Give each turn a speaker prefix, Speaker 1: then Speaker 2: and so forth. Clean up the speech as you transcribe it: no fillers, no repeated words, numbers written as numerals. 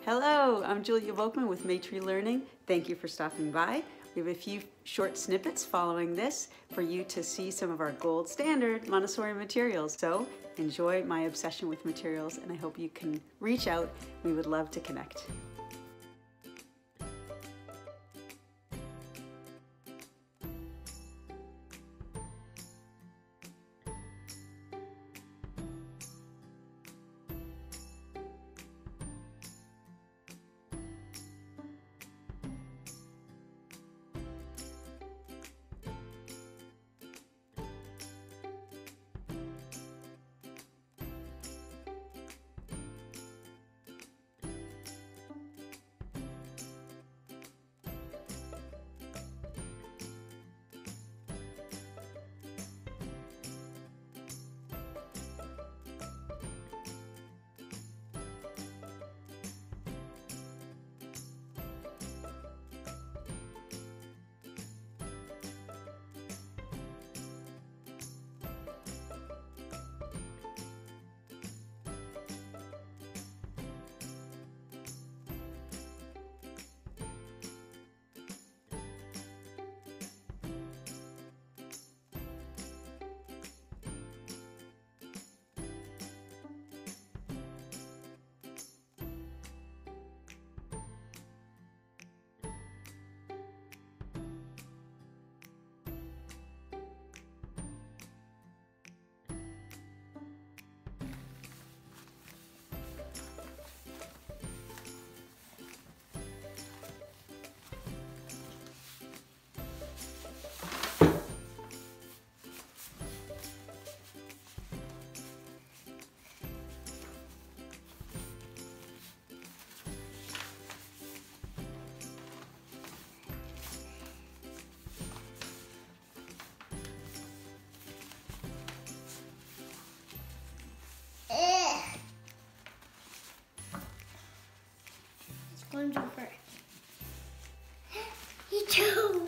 Speaker 1: Hello, I'm Julia Volkman with Maitri Learning. Thank you for stopping by. We have a few short snippets following this for you to see some of our gold standard Montessori materials. So enjoy my obsession with materials, and I hope you can reach out. We would love to connect.
Speaker 2: Going to first. You too.